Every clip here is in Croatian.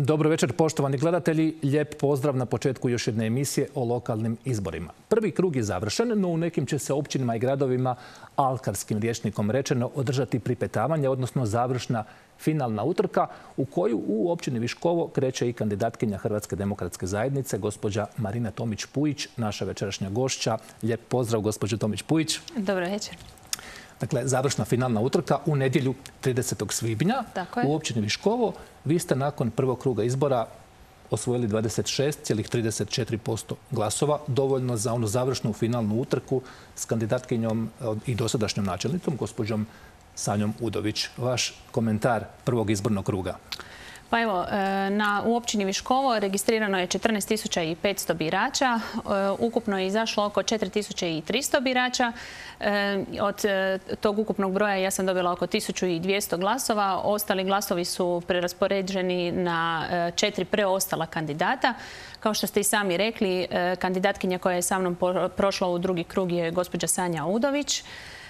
Dobro večer, poštovani gledatelji. Lijep pozdrav na početku još jedne emisije o lokalnim izborima. Prvi krug je završen, no u nekim će se općinama i gradovima, alkarskim rječnikom rečeno, održati pripetavanje, odnosno završna finalna utrka u koju u općini Viškovo kreće i kandidatkinja Hrvatske demokratske zajednice, gospođa Marina Tomić-Pujić, naša večerašnja gošća. Lijep pozdrav, gospođo Tomić-Pujić. Dobro večer. Dakle, završna finalna utrka u nedjelju 30. svibnja u općini Viškovo. Vi ste nakon prvog kruga izbora osvojili 26,34% glasova, dovoljno za onu završnu finalnu utrku s kandidatkinjom i dosadašnjom načelnicom, gospođom Sanjom Udović. Vaš komentar prvog izbornog kruga? Pa evo, u općini Viškovo registrirano je 14.500 birača, ukupno je izašlo oko 4.300 birača. Od tog ukupnog broja ja sam dobila oko 1.200 glasova. Ostali glasovi su preraspoređeni na 4 preostala kandidata. Kao što ste i sami rekli, kandidatkinja koja je sa mnom prošla u drugi krug je gospođa Sanja Udović.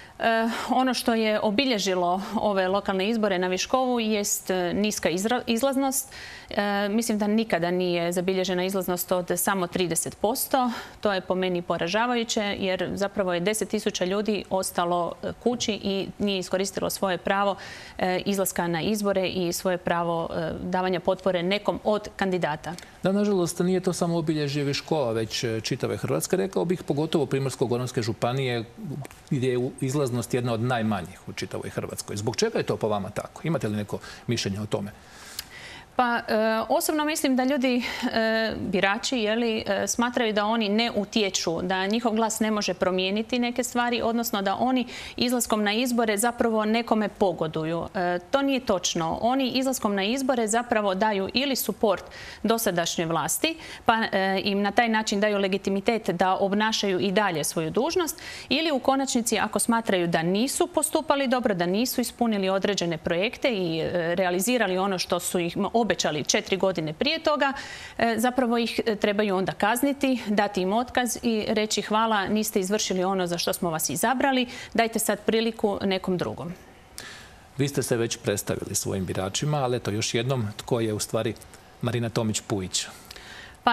Ono što je obilježilo ove lokalne izbore na Viškovu jest niska izlaznost. Mislim da nikada nije zabilježena izlaznost od samo 30%. To je po meni poražavajuće jer zapravo je 10.000 ljudi ostalo kući i nije iskoristilo svoje pravo izlaska na izbore i svoje pravo davanja potpore nekom od kandidata. Da, nažalost, nije to samo obilježje Viškova, već čitave Hrvatske, rekao bih, pogotovo Primorsko-goranske županije gdje je izlaznost jedna od najmanjih u čitavoj Hrvatskoj. Zbog čega je to po vama tako? Imate li neko mišljenje o tome? Pa osobno mislim da ljudi, birači, smatraju da oni ne utječu, da njihov glas ne može promijeniti neke stvari, odnosno da oni izlaskom na izbore zapravo nekome pogoduju. To nije točno. Oni izlaskom na izbore zapravo daju ili suport dosadašnjoj vlasti, pa im na taj način daju legitimitet da obnašaju i dalje svoju dužnost, ili u konačnici ako smatraju da nisu postupali dobro, da nisu ispunili određene projekte i realizirali ono što su ih obećali 4 godine prije toga, zapravo ih trebaju onda kazniti, dati im otkaz i reći hvala, niste izvršili ono za što smo vas izabrali, dajte sad priliku nekom drugom. Vi ste se već predstavili svojim biračima, ali eto još jednom, tko je u stvari Marina Tomić-Pujić? Pa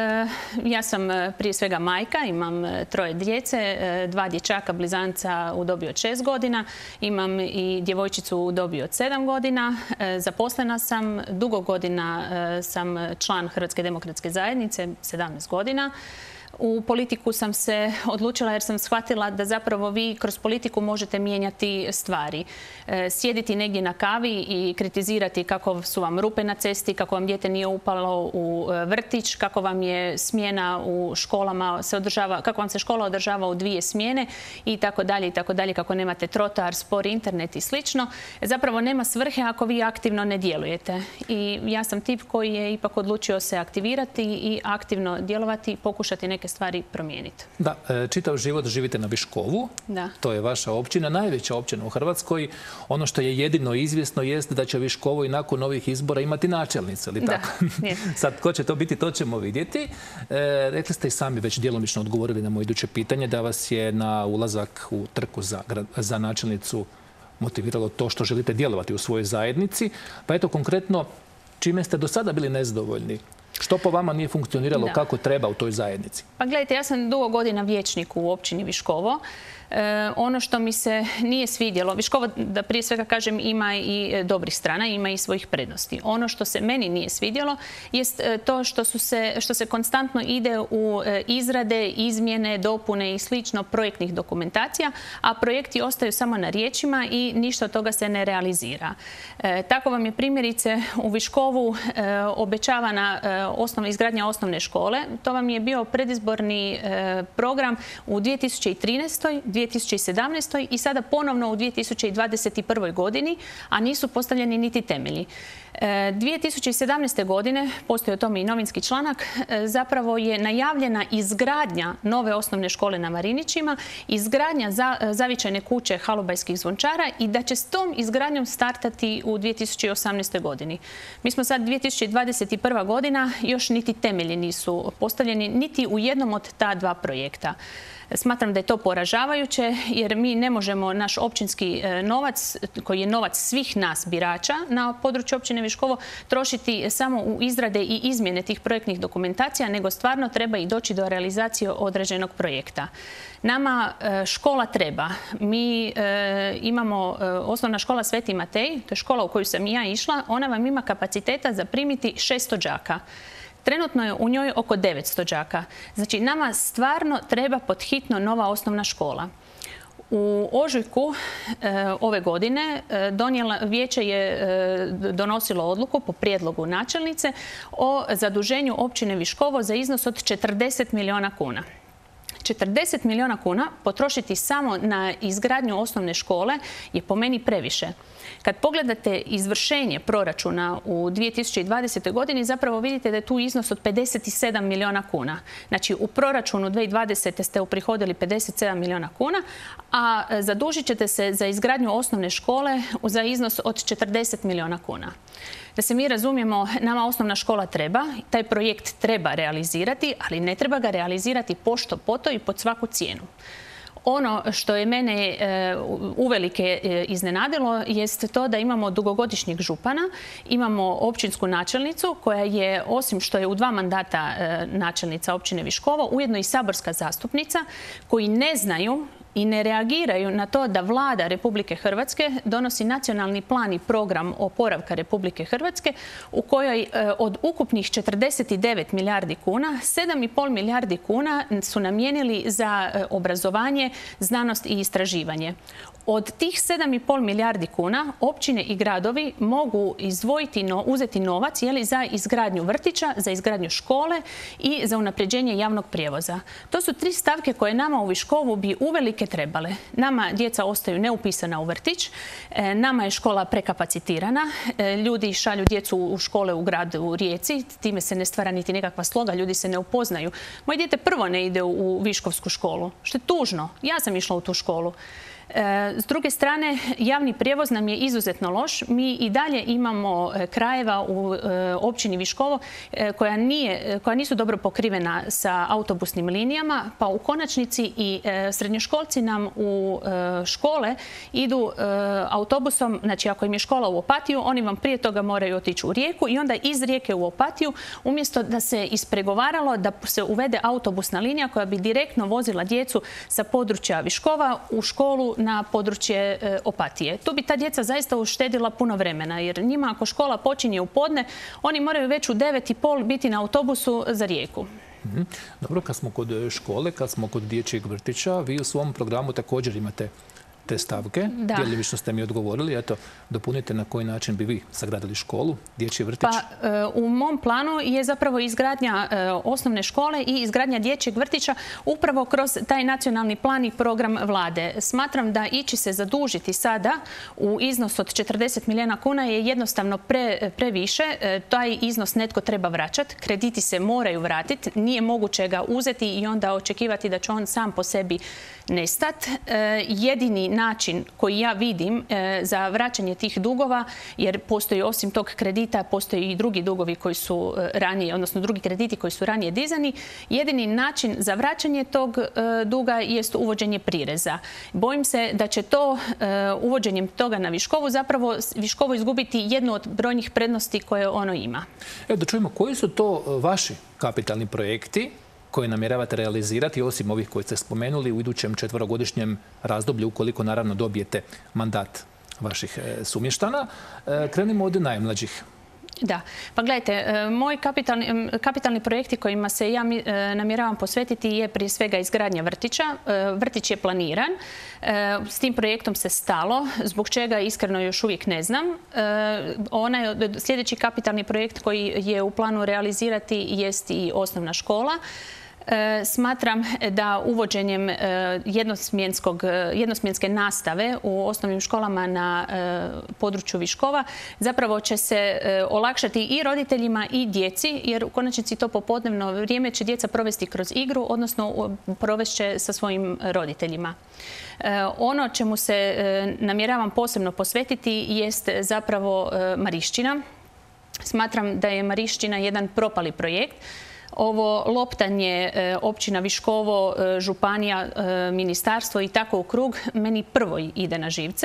ja sam prije svega majka, imam 3 djece, 2 dječaka blizanca u dobi od 6 godina, imam i djevojčicu u dobi od 7 godina, zaposlena sam, dugo godina sam član Hrvatske demokratske zajednice, 17 godina. U politiku sam se odlučila jer sam shvatila da zapravo vi kroz politiku možete mijenjati stvari. Sjediti negdje na kavi i kritizirati kako su vam rupe na cesti, kako vam dijete nije upalo u vrtić, kako vam je smjena u školama se održava, kako vam se škola održava u 2 smjene i tako dalje, kako nemate trotoar, spor internet i slično. Zapravo nema svrhe ako vi aktivno ne djelujete. I ja sam tip koji je ipak odlučio se aktivirati i aktivno djelovati i pokušati neke stvari promijeniti. Da, čitav život živite na Viškovu. Da. To je vaša općina, najveća općina u Hrvatskoj. Ono što je jedino izvjesno jest da će Viškovo i nakon ovih izbora imati načelnicu, ili tako? Sad, ko će to biti, to ćemo vidjeti. Rekli ste i sami već djelomično odgovorili na moje iduće pitanje da vas je na ulazak u trku za načelnicu motiviralo to što želite djelovati u svojoj zajednici. Pa eto, konkretno, čime ste do sada bili nezadovoljni? Što po vama nije funkcioniralo kako treba u toj zajednici? Pa gledajte, ja sam dugo godina vijećnik u općini Viškovo. Ono što mi se nije svidjelo, Viškovo, da prije svega kažem, ima i dobrih strana, ima i svojih prednosti. Ono što se meni nije svidjelo jest to što se konstantno ide u izrade, izmjene, dopune i slično projektnih dokumentacija, a projekti ostaju samo na riječima i ništa od toga se ne realizira. Tako vam je primjerice u Viškovu obećavana izgradnja osnovne škole. To vam je bio predizborni program u 2013. 2017. i sada ponovno u 2021. godini, a nisu postavljeni niti temelji. 2017. godine, postoji o tome i novinski članak, zapravo je najavljena izgradnja nove osnovne škole na Marinićima, izgradnja zavičajne kuće Halubajskih zvončara i da će s tom izgradnjom startati u 2018. godini. Mi smo sad 2021. godina još niti temelji nisu postavljeni, niti u jednom od ta dva projekta. Smatram da je to poražavajuće jer mi ne možemo naš općinski novac, koji je novac svih nas birača na području općine Viškovo, trošiti samo u izrade i izmjene tih projektnih dokumentacija, nego stvarno treba i doći do realizacije određenog projekta. Nama škola treba. Mi imamo osnovna škola Sveti Matej, to je škola u koju sam i ja išla, ona vam ima kapaciteta za primiti 600 đaka. Trenutno je u njoj oko 900 đaka. Znači, nama stvarno treba podhitno nova osnovna škola. U ožujku ove godine vijeće je donosilo odluku po prijedlogu načelnice o zaduženju općine Viškovo za iznos od 40 milijuna kuna. 40 milijuna kuna potrošiti samo na izgradnju osnovne škole je po meni previše. Kad pogledate izvršenje proračuna u 2020. godini, zapravo vidite da je tu iznos od 57 milijuna kuna. Znači, u proračunu 2020. ste uprihodili 57 milijuna kuna, a zadužit ćete se za izgradnju osnovne škole za iznos od 40 milijuna kuna. Da se mi razumijemo, nama osnovna škola treba, taj projekt treba realizirati, ali ne treba ga realizirati pošto poto i pod svaku cijenu. Ono što je mene uvelike iznenadilo jest to da imamo dugogodišnjeg župana, imamo općinsku načelnicu koja je, osim što je u 2 mandata načelnica općine Viškovo, ujedno i saborska zastupnica, koji ne znaju i ne reagiraju na to da Vlada Republike Hrvatske donosi nacionalni plan i program oporavka Republike Hrvatske u kojoj od ukupnih 49 milijardi kuna, 7,5 milijardi kuna su namijenili za obrazovanje, znanost i istraživanje. Od tih 7,5 milijardi kuna općine i gradovi mogu uzeti novac za izgradnju vrtića, za izgradnju škole i za unapređenje javnog prijevoza. To su 3 stavke koje nama u Viškovu bi uvelike trebale. Nama djeca ostaju neupisana u vrtić, nama je škola prekapacitirana, ljudi šalju djecu u škole u gradu u Rijeci, time se ne stvara niti nekakva sloga, ljudi se ne upoznaju. Moje dijete prvo ne ide u viškovsku školu, što je tužno. Ja sam išla u tu školu. S druge strane, javni prijevoz nam je izuzetno loš. Mi i dalje imamo krajeva u općini Viškovo koja nisu dobro pokrivena sa autobusnim linijama, pa u konačnici i srednjoškolci nam u škole idu autobusom. Znači, ako im je škola u Opatiju, oni vam prije toga moraju otići u Rijeku i onda iz Rijeke u Opatiju, umjesto da se ispregovaralo da se uvede autobusna linija koja bi direktno vozila djecu sa područja Viškova u školu na područje Opatije. Tu bi ta djeca zaista uštedila puno vremena, jer njima ako škola počinje u podne, oni moraju već u 9:30 biti na autobusu za Rijeku. Dobro, kad smo kod škole, kad smo kod dječjeg vrtića, vi u svom programu također imate te stavke. Djelomično ste mi odgovorili. Eto, dopunite na koji način bi vi sagradili školu, dječji vrtić. Pa u mom planu je zapravo izgradnja osnovne škole i izgradnja dječjeg vrtića upravo kroz taj nacionalni plan i program Vlade. Smatram da ići se zadužiti sada u iznos od 40 milijuna kuna je jednostavno previše. Taj iznos netko treba vraćati. Krediti se moraju vratiti. Nije moguće ga uzeti i onda očekivati da će on sam po sebi nestati. Jedini način koji ja vidim za vraćanje tih dugova, jer postoji osim tog kredita, postoji i drugi dugovi koji su ranije, odnosno drugi krediti koji su ranije dizani, jedini način za vraćanje tog duga jest uvođenje prireza. Bojim se da će to uvođenjem toga na Viškovu zapravo Viškovo izgubiti jednu od brojnih prednosti koje ono ima. Evo da čujemo koji su to vaši kapitalni projekti koje namjeravate realizirati, osim ovih koje ste spomenuli, u idućem 4-godišnjem razdoblju, ukoliko naravno dobijete mandat vaših sumještana. Krenimo od najmlađih. Da. Pa gledajte, moji kapitalni projekti kojima se ja namjeravam posvetiti je prije svega izgradnja vrtića. Vrtić je planiran. S tim projektom se stalo, zbog čega iskreno još uvijek ne znam. Sljedeći kapitalni projekt koji je u planu realizirati jest i osnovna škola. Smatram da uvođenjem jednosmjenske nastave u osnovnim školama na području Viškova zapravo će se olakšati i roditeljima i djeci, jer u konačnici to popodnevno vrijeme će djeca provesti kroz igru, odnosno provest će sa svojim roditeljima. Ono čemu se namjeravam posebno posvetiti jest zapravo Marišćina. Smatram da je Marišćina jedan propali projekt. Ovo loptanje općina Viškovo, županija, ministarstvo i tako u krug meni prvo ide na živce.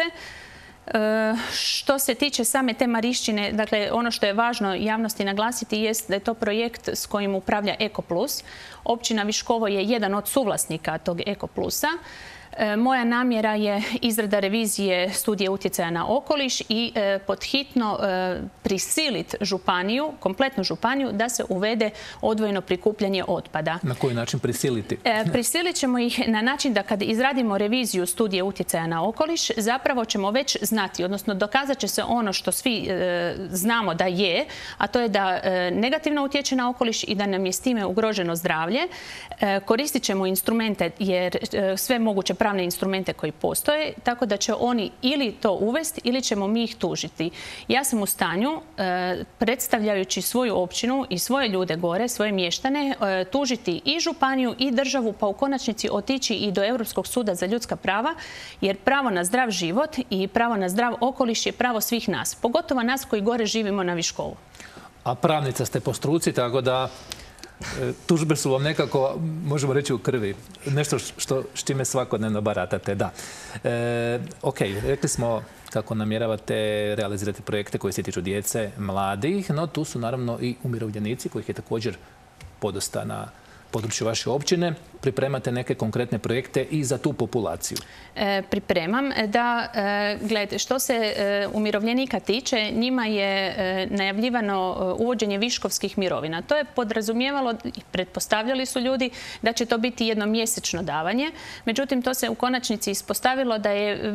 Što se tiče same te Marišćine, dakle ono što je važno javnosti naglasiti jest da je to projekt s kojim upravlja Eko Plus. Općina Viškovo je jedan od suvlasnika tog Eko Plusa. Moja namjera je izrada revizije studije utjecaja na okoliš i podhitno prisiliti županiju, kompletnu županiju, da se uvede odvojeno prikupljanje otpada. Na koji način prisiliti? Prisilit ćemo ih na način da kad izradimo reviziju studije utjecaja na okoliš, zapravo ćemo već znati, odnosno dokazat će se ono što svi znamo da je, a to je da negativno utječe na okoliš i da nam je s time ugroženo zdravlje. Koristit ćemo instrumente, jer sve moguće pravne instrumente koji postoje, tako da će oni ili to uvesti ili ćemo mi ih tužiti. Ja sam u stanju, predstavljajući svoju općinu i svoje ljude gore, svoje mještane, tužiti i županiju i državu, pa u konačnici otići i do Europskog suda za ljudska prava, jer pravo na zdrav život i pravo na zdrav okoliš je pravo svih nas, pogotovo nas koji gore živimo na Viškovu. A pravnica ste po struci, tako da tužbe su vam nekako, možemo reći, u krvi. Nešto s čime svakodnevno baratate, da. Ok, rekli smo kako namjeravate realizirati projekte koji se tiču djece, mladih, no tu su naravno i umirovljenici kojih je također podosta na području vaše općine. Pripremate neke konkretne projekte i za tu populaciju? Pripremam. Da, gledajte, što se umirovljenika tiče, njima je najavljivano uvođenje viškovskih mirovina. To je podrazumijevalo i pretpostavljali su ljudi da će to biti jedno mjesečno davanje. Međutim, to se u konačnici ispostavilo da je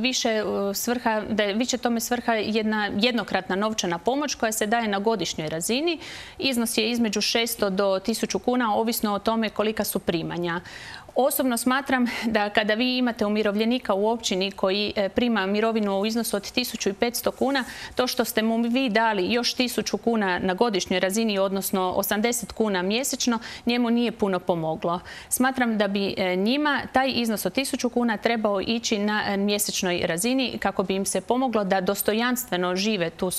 više tome svrha jedna jednokratna novčana pomoć koja se daje na godišnjoj razini. Iznos je između 600 do 1000 kuna, ovisno o tome kolika su primanja. Osobno smatram da kada vi imate umirovljenika u općini koji prima mirovinu u iznosu od 1500 kuna, to što ste mu vi dali još 1000 kuna na godišnjoj razini, odnosno 80 kuna mjesečno, njemu nije puno pomoglo. Smatram da bi njima taj iznos od 1000 kuna trebao ići na mjesečnoj razini kako bi im se pomoglo da dostojanstveno žive tu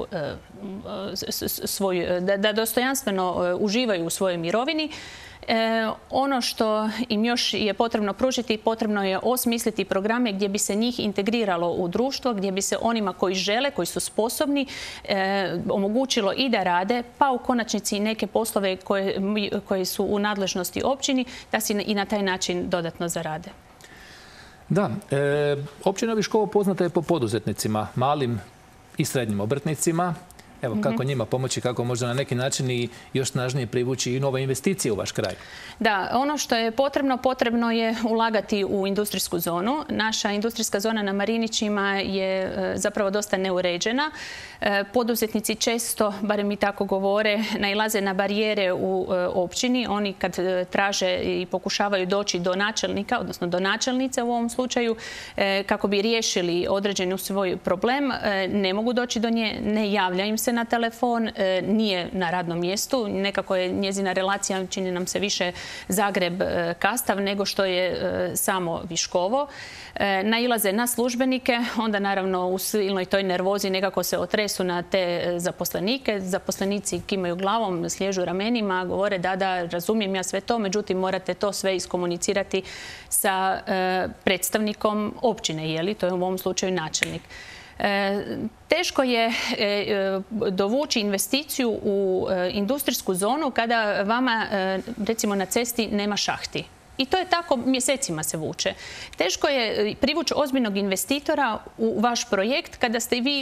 da dostojanstveno uživaju u svojoj mirovini. Ono što im još je potrebno pružiti, potrebno je osmisliti programe gdje bi se njih integriralo u društvo, gdje bi se onima koji žele, koji su sposobni, omogućilo i da rade, pa u konačnici neke poslove koje su u nadležnosti općini, da si i na taj način dodatno zarade. Da, općina Viškovo poznata je po poduzetnicima, malim i srednjim obrtnicima. Evo, kako njima pomoći, kako možda na neki način i još snažnije privući i nove investicije u vaš kraj? Da, ono što je potrebno je ulagati u industrijsku zonu. Naša industrijska zona na Marinićima je zapravo dosta neuređena. Poduzetnici često, barem mi tako govore, nailaze na barijere u općini. Oni kad traže i pokušavaju doći do načelnika, odnosno do načelnice u ovom slučaju, kako bi riješili određeni svoj problem, ne mogu doći do nje, ne javlja im se na telefon, nije na radnom mjestu. Nekako je njezina relacija, čini nam se, više Zagreb-Kastav nego što je samo Viškovo. Nailaze na službenike, onda naravno u silnoj toj nervozi nekako se otresu na te zaposlenike. Zaposlenici kimaju glavom, sliježu ramenima, govore da, razumijem ja sve to, međutim morate to sve iskomunicirati sa predstavnikom općine, to je u ovom slučaju načelnik. Teško je dovući investiciju u industrijsku zonu kada vama, recimo, na cesti nema šahti. I to je tako, mjesecima se vuče. Teško je privući ozbiljnog investitora u vaš projekt kada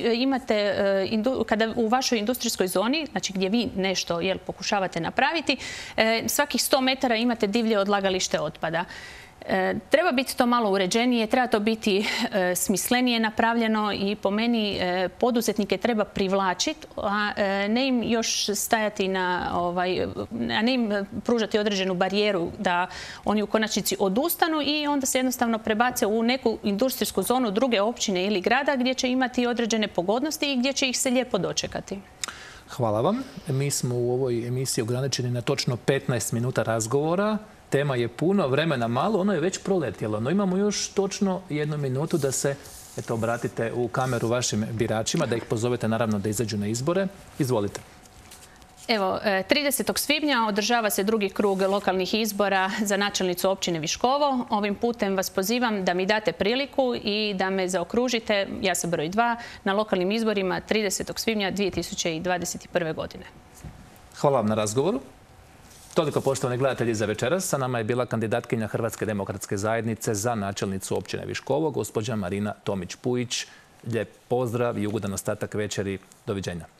kada u vašoj industrijskoj zoni, znači gdje vi nešto pokušavate napraviti, svakih 100 metara imate divlje odlagalište otpada. Treba biti to malo uređenije, treba to biti smislenije napravljeno i po meni poduzetnike treba privlačiti, a ne im još stajati a ne im pružati određenu barijeru da oni u konačnici odustanu i onda se jednostavno prebace u neku industrijsku zonu druge općine ili grada gdje će imati određene pogodnosti i gdje će ih se lijepo dočekati. Hvala vam. Mi smo u ovoj emisiji ograničeni na točno 15 minuta razgovora. Tema je puno, vremena malo, ono je već proletjelo, no imamo još točno 1 minutu da se obratite u kameru vašim biračima, da ih pozovete naravno da izađu na izbore. Izvolite. Evo, 30. svibnja održava se drugi krug lokalnih izbora za načelnicu općine Viškovo. Ovim putem vas pozivam da mi date priliku i da me zaokružite, ja sam broj 2, na lokalnim izborima 30. svibnja 2021. godine. Hvala vam na razgovoru. Toliko, poštovani gledatelji, za večeras. Sa nama je bila kandidatkinja Hrvatske demokratske zajednice za načelnicu općine Viškovo, gospođa Marina Tomić-Pujić. Lijep pozdrav i ugodan ostatak večeri. Doviđenja.